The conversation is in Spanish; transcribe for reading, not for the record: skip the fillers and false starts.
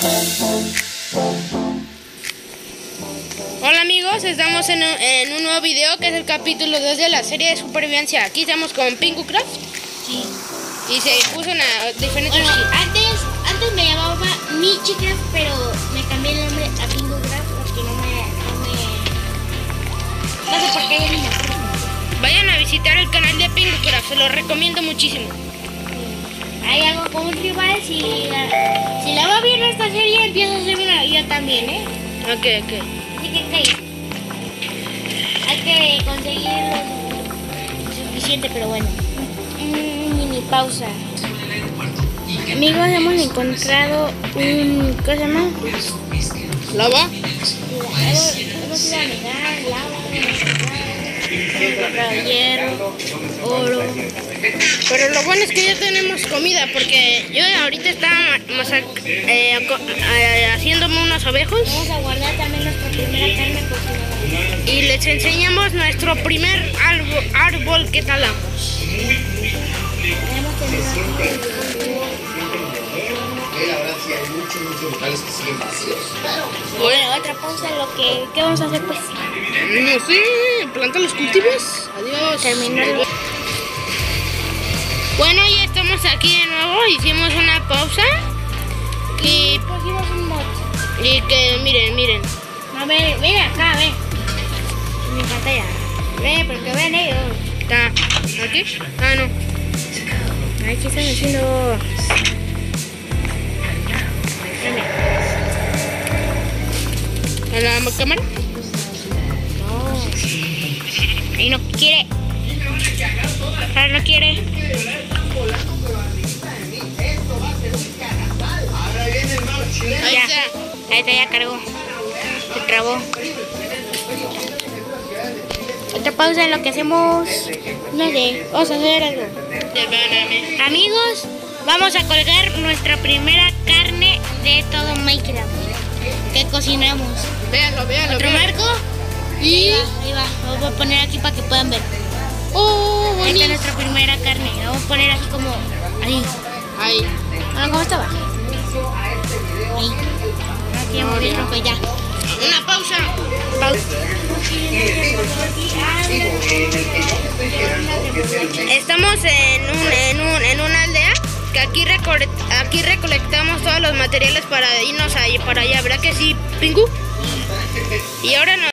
Hola amigos, estamos en un nuevo video que es el capítulo 2 de la serie de supervivencia. Aquí estamos con Pingucraft. Sí. Y se puso una diferente. Bueno, antes me llamaba Michicraft, pero me cambié el nombre a Pingucraft porque no sé por qué ya ni me acuerdo. Vayan a visitar el canal de Pingucraft, se lo recomiendo muchísimo. Hay algo como un rival, si la va bien esta serie, empiezo a hacer una yo también, ¿eh? Ok. Así que hay que conseguir lo suficiente, pero bueno. Mini pausa. Amigos, hemos encontrado un... ¿Qué se llama? ¿Lava? Hemos ido a negar, lava, hemos encontrado hierro, oro. Pero lo bueno es que ya tenemos comida, porque yo ahorita estaba haciéndome unos ovejos. Vamos a guardar también nuestra primera carne cocinada. Y les enseñamos nuestro primer árbol que talamos. Hemos tenido La verdad sí hay muchos locales que siguen vacíos. bueno, otra pausa, ¿qué vamos a hacer pues? No sé, planta los cultivos. Adiós. Terminar. Bueno, ya estamos aquí de nuevo, hicimos una pausa. Y Pusimos un mod. que miren. A ver, ven acá, ven. Mi pantalla. Ven, porque ven ellos. ¿Está aquí? Ah, no. Ay, ¿qué están haciendo? ¿A la cámara? No. Ahí no quiere. Ahora no quiere. Ahí Ya. está. Ahí está, ya cargó. Se trabó. Otra pausa en lo que hacemos. No sé, vamos a hacer algo. Perdóname. Amigos, vamos a colgar nuestra primera carne de todo Minecraft que cocinamos. Véanlo. Otro marco Y... ahí va. Lo voy a poner aquí para que puedan ver. ¡oh, Esta es bonito! nuestra primera carne. La vamos a poner así como ahí. Ahí. Bueno, ¿cómo estaba? Ahí. Aquí vamos a verlo, pues ya. Una pausa. Estamos en una aldea que aquí recolectamos todos los materiales para irnos ahí para allá, ¿verdad que sí, Pingu? Y ahora nos